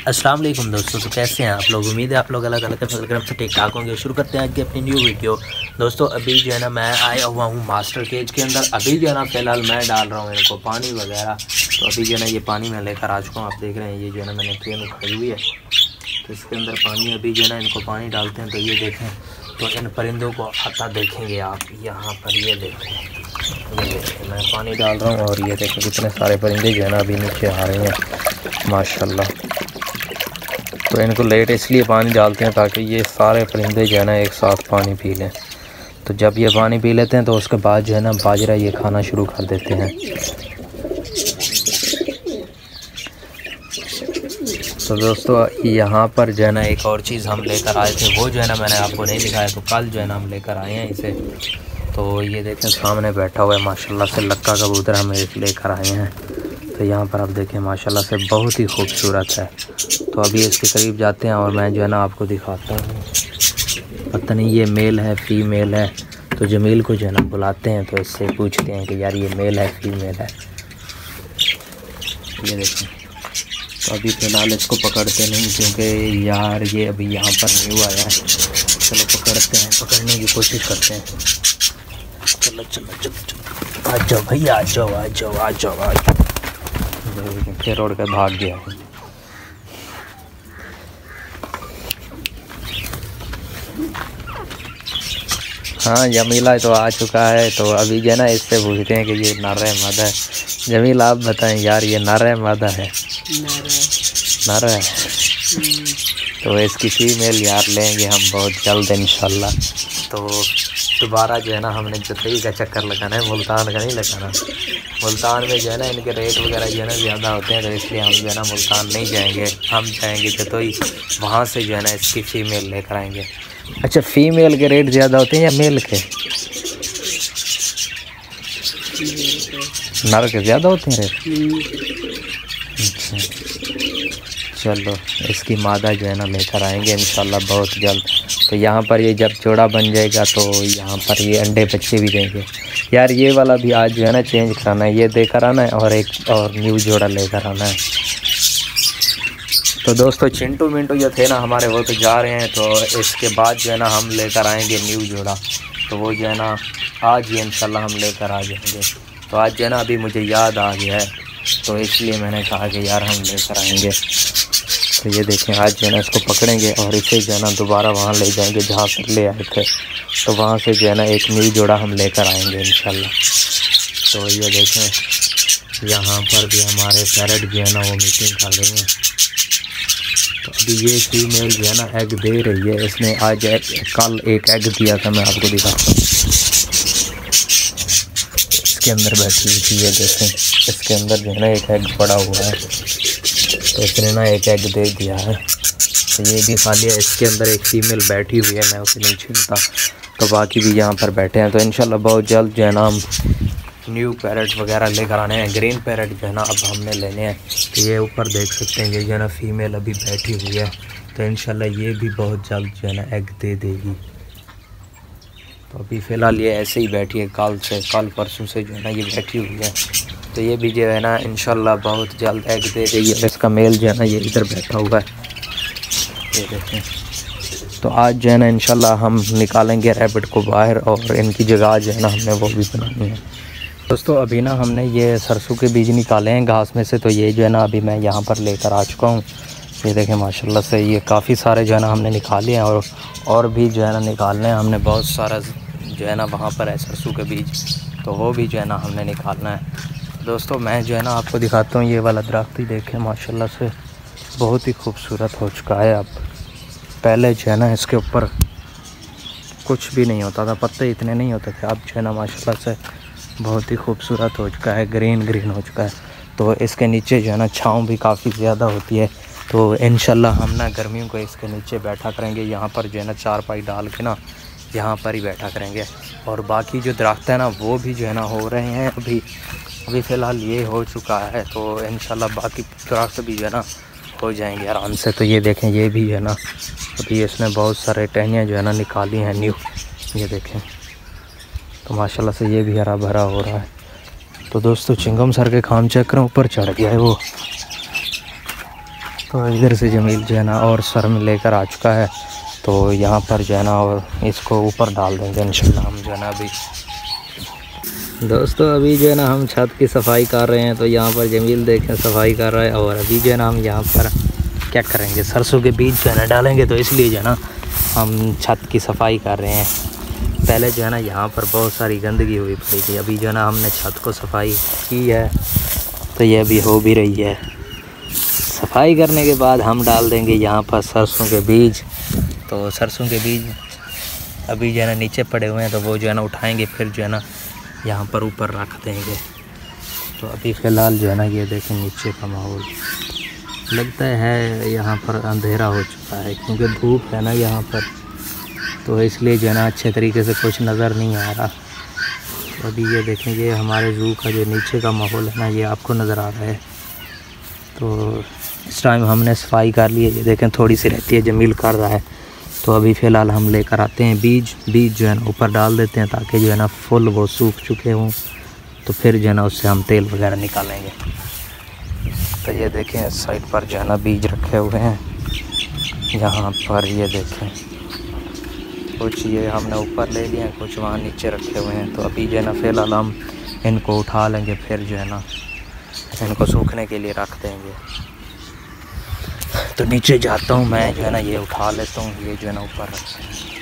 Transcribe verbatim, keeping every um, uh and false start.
अस्सलाम वालेकुम दोस्तों। तो कैसे हैं आप लोग? उम्मीद है आप लोग अलग अलग फजल करम से ठीक ठाक होंगे। शुरू करते हैं आज की अपनी न्यू वीडियो। दोस्तों अभी जो है ना मैं आया हुआ हूँ मास्टर केज के अंदर। अभी जो है ना फ़िलहाल मैं डाल रहा हूँ इनको पानी वगैरह। तो अभी जो है ना ये पानी मैं लेकर आ चुका हूँ। आप देख रहे हैं ये जो है ना मैंने ट्रेन उठाई हुई है, तो इसके अंदर पानी अभी जो है ना इनको पानी डालते हैं। तो ये देखें, तो इन परिंदों को आता देखेंगे आप यहाँ पर। ये देखें, ये देखें मैं पानी डाल रहा हूँ और ये देखें कितने सारे परिंदे जो है ना अभी नीचे आ रहे हैं माशाल्लाह। तो इनको लेट इसलिए पानी डालते हैं ताकि ये सारे परिंदे जो है ना एक साथ पानी पी लें। तो जब ये पानी पी लेते हैं तो उसके बाद जो है ना बाजरा ये खाना शुरू कर देते हैं। तो दोस्तों यहाँ पर जो है ना एक और चीज़ हम लेकर आए थे, वो जो है ना मैंने आपको नहीं दिखाया। तो कल जो है ना हम लेकर आए हैं इसे। तो ये देखें सामने बैठा हुआ है माशाल्लाह से लक्का कबूतर हम लेकर आए हैं। तो यहाँ पर आप देखें माशाल्लाह से बहुत ही खूबसूरत है। तो अभी इसके करीब जाते हैं और मैं जो है ना आपको दिखाता हूँ। पता नहीं ये मेल है फीमेल है। तो जमील को जो है ना बुलाते हैं, तो इससे पूछते हैं कि यार ये मेल है फीमेल है। ये देखें, तो अभी फ़िलहाल इसको पकड़ते नहीं क्योंकि यार ये अभी यहाँ पर न्यू आया है। चलो पकड़ते हैं, पकड़ने की कोशिश करते हैं। चलो चलो चलो चलो आ जाओ भैया, आ जाओ आ जाओ आ जाओ आ जाओ। फिर उड़ कर भाग गया है। हाँ जमीला तो आ चुका है। तो अभी जो है ना इससे पूछते हैं कि ये नर है मादा है। जमील आप बताएं यार ये नर है मादा है? नर है। तो इसकी फीमेल यार लेंगे हम बहुत जल्द इंशाल्लाह। तो दोबारा जो है ना हमने जतई का चक्कर लगाना है, मुल्तान का नहीं लगाना। मुल्तान में जो है ना इनके रेट वगैरह जो है ना ज़्यादा होते हैं, तो इसलिए हम जो है ना मुल्तान नहीं जाएंगे। हम जाएंगे जतई, वहाँ से जो है ना इसकी फ़ीमेल लेकर आएंगे। अच्छा फ़ीमेल के रेट ज़्यादा होते हैं या मेल के? नर के ज़्यादा होते हैं रेट। अच्छा चलो इसकी मादा जो है ना लेकर आएंगे इंशाल्लाह बहुत जल्द। तो यहाँ पर ये जब जोड़ा बन जाएगा तो यहाँ पर ये अंडे बच्चे भी देंगे। यार ये वाला भी आज जो है ना चेंज कराना है, ये देकर आना है और एक और न्यू जोड़ा लेकर आना है। तो दोस्तों चिंटू मिंटू जो थे ना हमारे वो तो जा रहे हैं। तो इसके बाद जो है ना हम लेकर आएंगे न्यू जोड़ा। तो वो जो है ना आज ही इंशाल्लाह हम लेकर आ जाएंगे। तो आज जो है ना अभी मुझे याद आ गया है, तो इसलिए मैंने कहा कि यार हम लेकर आएंगे। तो ये देखें आज जो है ना इसको पकड़ेंगे और इसे जो है ना दोबारा वहाँ ले जाएंगे जहाँ पर ले आए थे। तो वहाँ से जो है ना एक न्यू जोड़ा हम लेकर आएंगे इंशाल्लाह। तो ये देखें यहाँ पर भी हमारे पैरेट जो है ना वो मीटिंग कर रहे हैं। तो अभी ये फीमेल जो है ना एग दे रही है। इसने आज एक, कल एक एग दिया था, मैं आपको दिखाता हूँ। इसके अंदर बैठी हुई थी, ये देखें इसके अंदर जो है ना एक एग पड़ा हुआ है। तो इसने ना एक एग दे दिया है। तो ये भी खा लिया। इसके अंदर एक फ़ीमेल बैठी हुई है, मैं उसे नहीं छीनता। तो बाकी भी यहाँ पर बैठे हैं। तो इंशाल्लाह बहुत जल्द जो है ना हम न्यू पैरेट वगैरह लेकर आने हैं। ग्रीन पैरेट जो है ना अब हमने लेने हैं। तो ये ऊपर देख सकते हैं ये जो है ना फ़ीमेल अभी बैठी हुई है। तो इंशाल्लाह ये भी बहुत जल्द जो है ना एग दे देगी। तो अभी फ़िलहाल ये ऐसे ही बैठी है, कल से कल परसों से जो है ना ये बैठी हुई है। तो ये भी जो है ना इंशाल्लाह बहुत जल्द एग दे देगी। इसका मेल जो है ना ये इधर बैठा हुआ है, ये देखें। तो आज जो है ना इंशाल्लाह हम निकालेंगे रैबिट को बाहर और इनकी जगह जो है ना हमने वो भी बनानी है। दोस्तों अभी ना हमने ये सरसों के बीज निकाले हैं घास में से। तो ये जो है ना अभी मैं यहाँ पर लेकर आ चुका हूँ। ये देखें माशाल्लाह से ये काफ़ी सारे जो है ना हमने निकाले हैं और और भी जो है ना निकालने हैं हमने। बहुत सारा जो है ना वहाँ पर है सरसों के बीज, तो वो भी जो है ना हमने निकालना है। दोस्तों मैं जो है ना आपको दिखाता हूँ ये वाला दरख्त ही देखें माशाल्लाह से बहुत ही खूबसूरत हो चुका है। अब पहले जो है ना इसके ऊपर कुछ भी नहीं होता था, पत्ते इतने नहीं होते थे। अब जो है ना माशाल्लाह से बहुत ही खूबसूरत हो चुका है, ग्रीन ग्रीन हो चुका है। तो इसके नीचे जो है ना छाँव भी काफ़ी ज़्यादा होती है। तो इंशाल्लाह हम ना गर्मियों को इसके नीचे बैठा करेंगे। यहाँ पर जो है ना चारपाई डाल के ना यहाँ पर ही बैठा करेंगे। और बाकी जो दरख्त है ना वो भी जो है ना हो रहे हैं। अभी अभी फ़िलहाल ये हो चुका है, तो इंशाल्लाह बाकी दरख्त भी जो है ना हो जाएंगे आराम से। तो ये देखें ये भी जो है ना अभी इसने बहुत सारे टहनियाँ जो है ना निकाली हैं न्यू, ये देखें। तो माशाल्लाह से ये भी हरा भरा हो रहा है। तो दोस्तों चिंगम सर के खाम चेक करें, ऊपर चढ़ गया है वो। तो इधर से जमील जो है ना और सर में लेकर आ चुका है, तो यहाँ पर जो है ना और इसको ऊपर डाल देंगे इंशाल्लाह हम जो है ना। अभी दोस्तों अभी जो है ना हम छत की सफाई कर रहे हैं, तो यहाँ पर जमील देखें सफाई कर रहा है। और अभी जो है ना हम यहाँ पर क्या करेंगे, सरसों के बीज जो है ना डालेंगे, तो इसलिए जो है ना हम छत की सफाई कर रहे हैं। पहले जो है ना यहाँ पर बहुत सारी गंदगी हुई पड़ी थी, अभी जो है ना हमने छत को सफाई की है, तो ये अभी हो भी रही है। सफाई करने के बाद हम डाल देंगे यहाँ पर सरसों के बीज। तो सरसों के बीज अभी जो है ना नीचे पड़े हुए हैं, तो वो जो है ना उठाएंगे, फिर जो है ना यहाँ पर ऊपर रख देंगे। तो अभी फ़िलहाल जो है ना ये देखें नीचे का माहौल लगता है यहाँ पर अंधेरा हो चुका है, क्योंकि धूप है ना यहाँ पर, तो इसलिए जो है ना अच्छे तरीके से कुछ नज़र नहीं आ रहा। तो अभी ये देखें, ये हमारे ज़ू का जो नीचे का माहौल है ना, ये आपको नज़र आ रहा है। तो इस टाइम हमने सफाई कर ली है, ये देखें थोड़ी सी रहती है, जमील कर रहा है। तो अभी फ़िलहाल हम लेकर आते हैं बीज बीज जो है ना ऊपर डाल देते हैं, ताकि जो है ना फुल वो सूख चुके हों, तो फिर जो है ना उससे हम तेल वगैरह निकालेंगे। तो ये देखें इस साइड पर जो है ना बीज रखे हुए हैं, यहाँ पर ये देखें कुछ ये हमने ऊपर ले लिए हैं, कुछ वहाँ नीचे रखे हुए हैं। तो अभी जो है ना फ़िलहाल हम इनको उठा लेंगे, फिर जो है ना इनको सूखने के लिए रख देंगे। तो नीचे जाता हूँ मैं, जो है ना ये उठा लेता हूँ, ये जो है ना ऊपर रखते हैं।